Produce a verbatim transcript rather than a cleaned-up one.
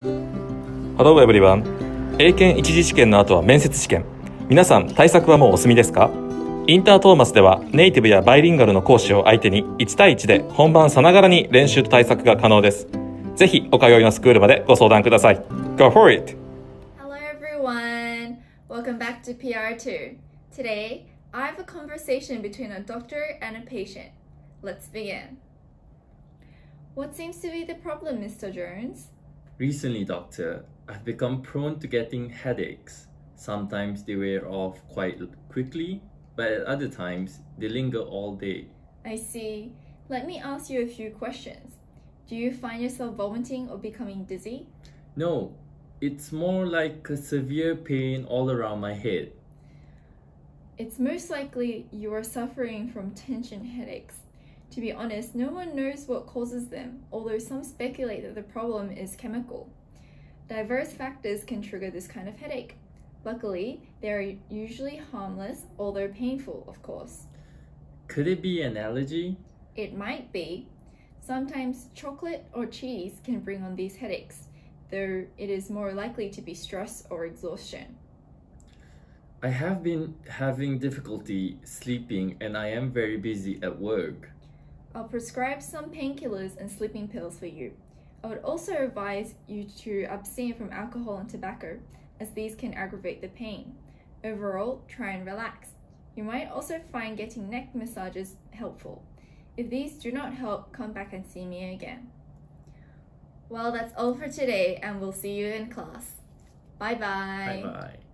Hello everyone。英検一次試験の後は面接試験。皆さん対策はもうお済みですか？インタートーマスではネイティブやバイリンガルの講師を相手にいち対いちで本番さながらに練習と対策が可能です。ぜひお通いのスクールまでご相談ください。Go for it! Hello everyone! Welcome back to P R two. Today, I have a conversation between a doctor and a patient. Let's begin. What seems to be the problem, Mister Jones? Recently, doctor, I've become prone to getting headaches. Sometimes they wear off quite quickly, but at other times, they linger all day. I see. Let me ask you a few questions. Do you find yourself vomiting or becoming dizzy? No, it's more like a severe pain all around my head. It's most likely you are suffering from tension headaches. To be honest, no one knows what causes them, although some speculate that the problem is chemical. Diverse factors can trigger this kind of headache. Luckily, they are usually harmless, although painful, of course. Could it be an allergy? It might be. Sometimes chocolate or cheese can bring on these headaches, though it is more likely to be stress or exhaustion. I have been having difficulty sleeping and I am very busy at work. I'll prescribe some painkillers and sleeping pills for you. I would also advise you to abstain from alcohol and tobacco, as these can aggravate the pain. Overall, try and relax. You might also find getting neck massages helpful. If these do not help, come back and see me again. Well, that's all for today, and we'll see you in class. Bye-bye. Bye-bye.